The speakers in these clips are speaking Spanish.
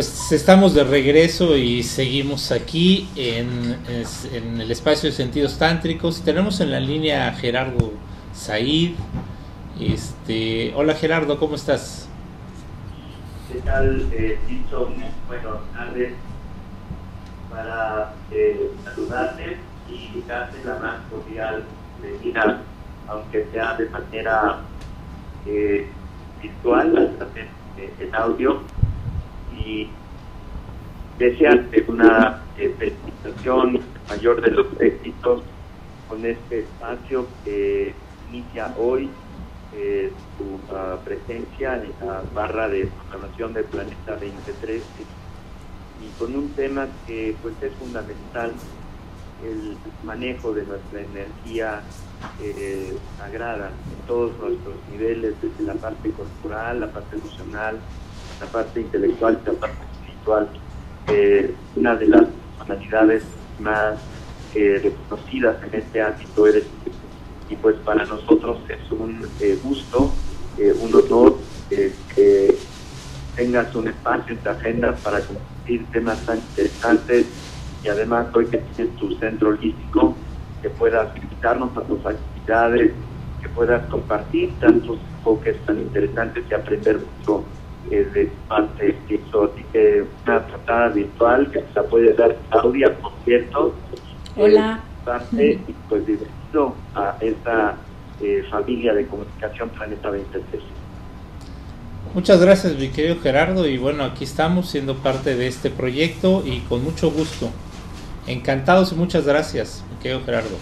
Pues estamos de regreso y seguimos aquí en el espacio de sentidos tántricos. Tenemos en la línea a Gerardo Said. Hola Gerardo, ¿cómo estás? ¿Qué tal, Tito? Buenas tardes. Para saludarte y darte la más cordial bienvenida, aunque sea de manera virtual, a través del audio, y desearte una felicitación mayor de los éxitos con este espacio que inicia hoy tu presencia en la barra de programación del Planeta 2013, y con un tema que pues es fundamental, el manejo de nuestra energía sagrada en todos nuestros niveles, desde la parte corporal, la parte emocional, la parte intelectual y la parte espiritual. Una de las personalidades más reconocidas en este ámbito eres tú, y pues para nosotros es un gusto, un honor que tengas un espacio en tu agenda para compartir temas tan interesantes, y además hoy que tienes tu centro holístico, que puedas invitarnos a tus actividades, que puedas compartir tantos enfoques tan interesantes y aprender mucho de parte de eso. Así que una tratada virtual que se la puede dar Claudia, por cierto. Hola. Y pues bienvenido a esta familia de comunicación Planeta 2013. Muchas gracias, mi querido Gerardo, y bueno, aquí estamos siendo parte de este proyecto y con mucho gusto. Encantados y muchas gracias, mi querido Gerardo.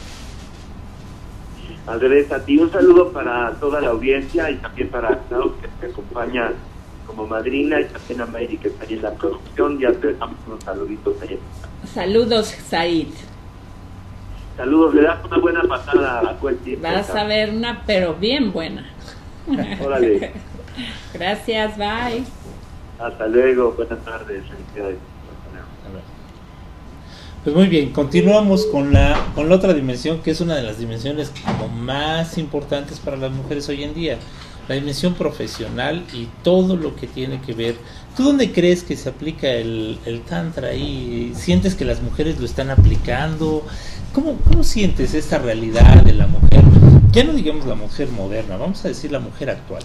Andrés, a ti un saludo para toda la audiencia y también para Clau, que te acompaña como madrina, y también a Mayri, que está ahí en la producción. Ya te damos unos saluditos ahí. Saludos, Said. Saludos, le das una buena pasada a Cuenti. Vas a ver una, pero bien buena. Órale. Gracias, bye. Hasta luego, buenas tardes. Felicidades. Pues muy bien, continuamos con la otra dimensión, que es una de las dimensiones como más importantes para las mujeres hoy en día, la dimensión profesional y todo lo que tiene que ver. ¿Tú dónde crees que se aplica el tantra ahí? ¿Sientes que las mujeres lo están aplicando? ¿Cómo sientes esta realidad de la mujer? Ya no digamos la mujer moderna, vamos a decir la mujer actual.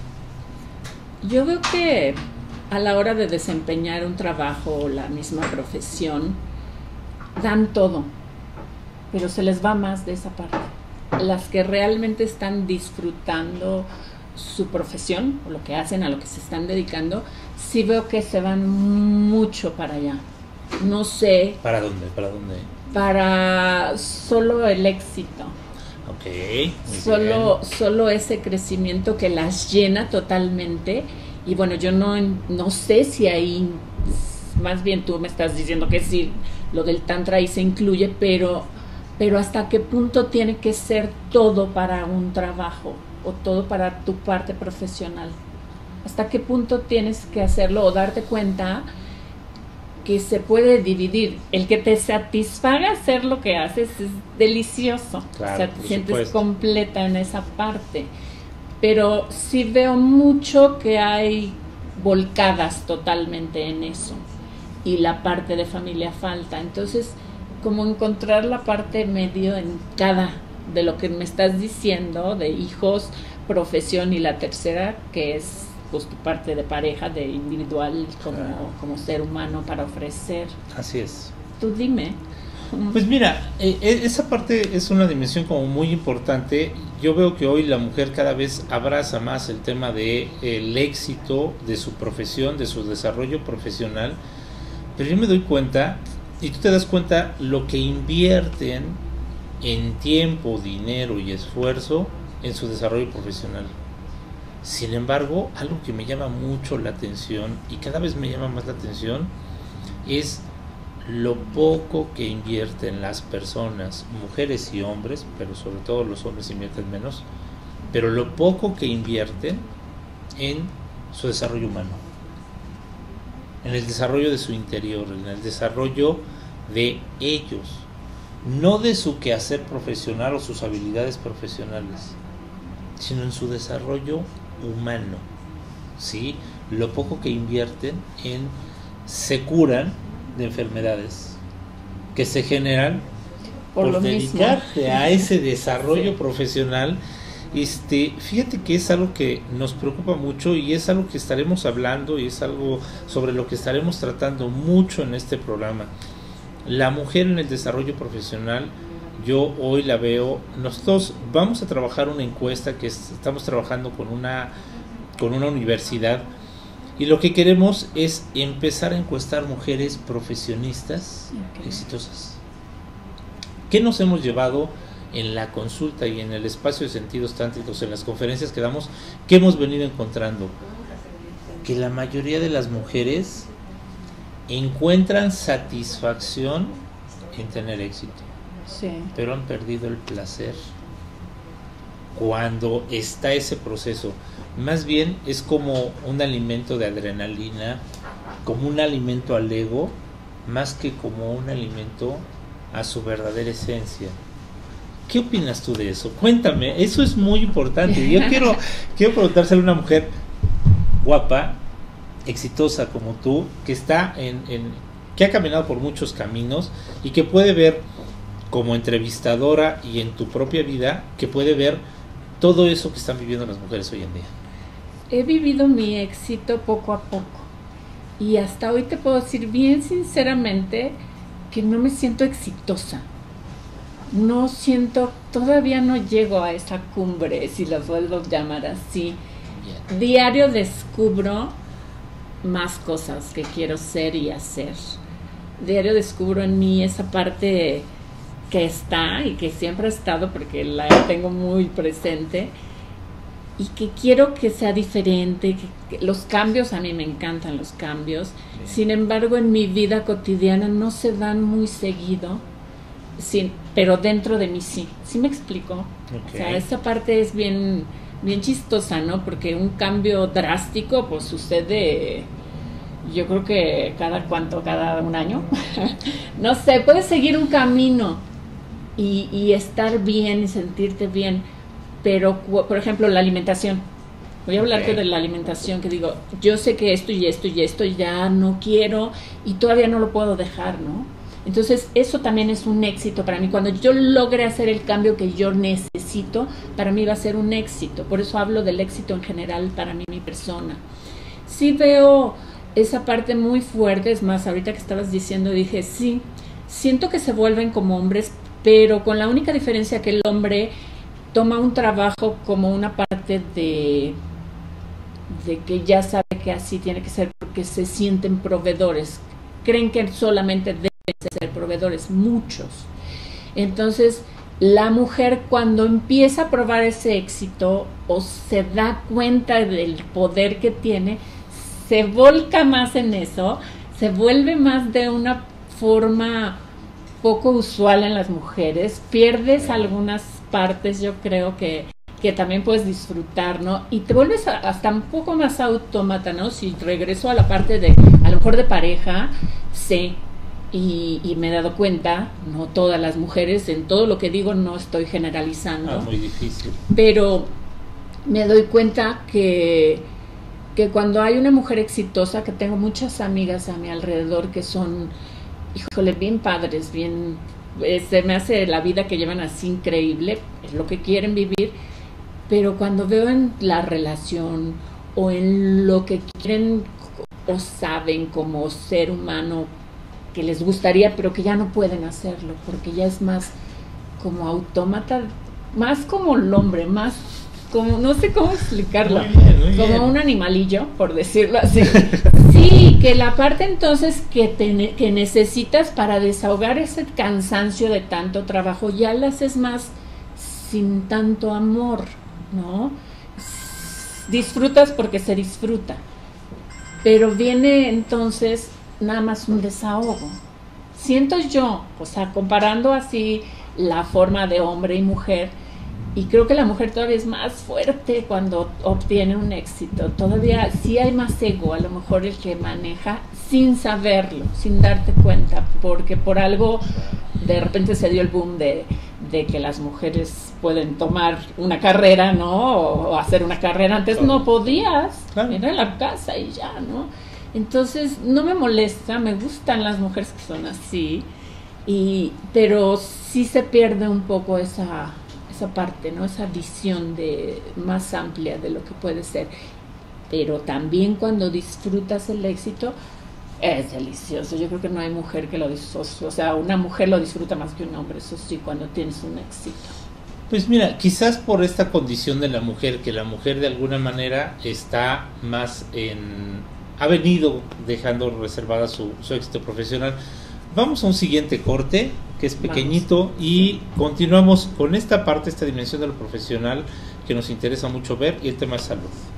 Yo veo que a la hora de desempeñar un trabajo o la misma profesión, dan todo, pero se les va más de esa parte. Las que realmente están disfrutando su profesión o lo que hacen, a lo que se están dedicando, sí veo que se van mucho para allá. No sé. ¿Para dónde? Para solo el éxito. Ok. Solo ese crecimiento que las llena totalmente. Y bueno, yo no sé si ahí, más bien tú me estás diciendo que sí, lo del tantra ahí se incluye, pero hasta qué punto tiene que ser todo para un trabajo o todo para tu parte profesional. Hasta qué punto tienes que hacerlo o darte cuenta que se puede dividir. El que te satisfaga hacer lo que haces es delicioso. Claro, o sea, te sientes supuesto. completa en esa parte. Pero sí veo mucho que hay volcadas totalmente en eso. Y la parte de familia falta. Entonces, como encontrar la parte medio en cada de lo que me estás diciendo, de hijos, profesión, y la tercera, que es pues tu parte de pareja, de individual, como ser humano para ofrecer. Así es. Tú dime. Pues mira, esa parte es una dimensión como muy importante. Yo veo que hoy la mujer cada vez abraza más el tema de el éxito de su profesión, de su desarrollo profesional, pero yo me doy cuenta, y tú te das cuenta, lo que invierten en tiempo, dinero y esfuerzo en su desarrollo profesional. Sin embargo, algo que me llama mucho la atención, y cada vez me llama más la atención, es lo poco que invierten las personas, mujeres y hombres, pero sobre todo los hombres invierten menos, pero lo poco que invierten en su desarrollo humano, en el desarrollo de su interior, en el desarrollo de ellos, no de su quehacer profesional o sus habilidades profesionales, sino en su desarrollo humano, ¿sí? Lo poco que invierten en se curan de enfermedades que se generan por dedicarte a ese desarrollo profesional. Fíjate que es algo que nos preocupa mucho y es algo que estaremos hablando y es algo sobre lo que estaremos tratando mucho en este programa. La mujer en el desarrollo profesional, yo hoy la veo. Nosotros vamos a trabajar una encuesta que estamos trabajando con una universidad, y lo que queremos es empezar a encuestar mujeres profesionistas exitosas. ¿Qué nos hemos llevado en la consulta y en el espacio de sentidos tántricos, en las conferencias que damos? ¿Qué hemos venido encontrando? Que la mayoría de las mujeres encuentran satisfacción en tener éxito, sí, pero han perdido el placer cuando está ese proceso. Más bien es como un alimento de adrenalina, como un alimento al ego, más que como un alimento a su verdadera esencia. ¿Qué opinas tú de eso? Cuéntame, eso es muy importante. Yo quiero preguntárselo a una mujer guapa, exitosa como tú, que está que ha caminado por muchos caminos y que puede ver como entrevistadora y en tu propia vida, que puede ver todo eso que están viviendo las mujeres hoy en día. He vivido mi éxito poco a poco y hasta hoy te puedo decir bien sinceramente que no me siento exitosa. No siento, todavía no llego a esa cumbre, si la puedo llamar así. Bien. Diario descubro más cosas que quiero ser y hacer. Diario descubro en mí esa parte que está y que siempre ha estado, porque la tengo muy presente y que quiero que sea diferente, que los cambios, a mí me encantan los cambios. Sin embargo, en mi vida cotidiana no se dan muy seguido, pero dentro de mí sí. ¿Sí me explico? O sea, esa parte es bien chistosa, ¿no? Porque un cambio drástico pues sucede, yo creo que cada un año. No sé, puedes seguir un camino y estar bien y sentirte bien, pero por ejemplo la alimentación. Voy a hablarte de la alimentación, que digo, yo sé que esto y esto y esto ya no quiero y todavía no lo puedo dejar, ¿no? Entonces eso también es un éxito para mí. Cuando yo logre hacer el cambio que yo necesito, para mí va a ser un éxito. Por eso hablo del éxito en general para mí, mi persona. Sí veo esa parte muy fuerte. Es más, ahorita que estabas diciendo, dije, sí, siento que se vuelven como hombres, pero con la única diferencia que el hombre toma un trabajo como una parte de que ya sabe que así tiene que ser, porque se sienten proveedores. Creen que solamente deben ser proveedores, muchos. Entonces, la mujer cuando empieza a probar ese éxito o se da cuenta del poder que tiene, se volca más en eso, se vuelve más de una forma poco usual en las mujeres, pierdes algunas partes, yo creo que también puedes disfrutar, ¿no? Y te vuelves hasta un poco más autómata, ¿no? Si regreso a la parte de, a lo mejor de pareja, sé, y me he dado cuenta, no todas las mujeres, en todo lo que digo no estoy generalizando. Muy difícil. Pero me doy cuenta que cuando hay una mujer exitosa, que tengo muchas amigas a mi alrededor que son, híjole, bien padres, bien, se me hace la vida que llevan así increíble, es lo que quieren vivir, pero cuando veo en la relación o en lo que quieren o saben como ser humano que les gustaría, pero que ya no pueden hacerlo, porque ya es más como autómata, más como el hombre, más como, no sé cómo explicarlo, muy bien. Un animalillo, por decirlo así. Sí, que la parte entonces que necesitas para desahogar ese cansancio de tanto trabajo, ya la haces más sin tanto amor, ¿no? Disfrutas porque se disfruta, pero viene entonces nada más un desahogo. Siento yo, o sea, comparando así la forma de hombre y mujer, y creo que la mujer todavía es más fuerte cuando obtiene un éxito. Todavía sí hay más ego, a lo mejor el que maneja sin saberlo, sin darte cuenta, porque por algo de repente se dio el boom de que las mujeres pueden tomar una carrera, ¿no? O hacer una carrera. Antes no podías, claro. Era en la casa y ya, ¿no? Entonces no me molesta, me gustan las mujeres que son así, pero sí se pierde un poco esa parte, ¿no? Esa visión más amplia de lo que puede ser. Pero también cuando disfrutas el éxito, es delicioso. Yo creo que no hay mujer que lo disfrute, o sea, una mujer lo disfruta más que un hombre, eso sí, cuando tienes un éxito. Pues mira, quizás por esta condición de la mujer, que la mujer de alguna manera está más ha venido dejando reservada su éxito profesional. Vamos a un siguiente corte, que es pequeñito, y continuamos con esta parte, esta dimensión de lo profesional que nos interesa mucho ver, y el tema de salud.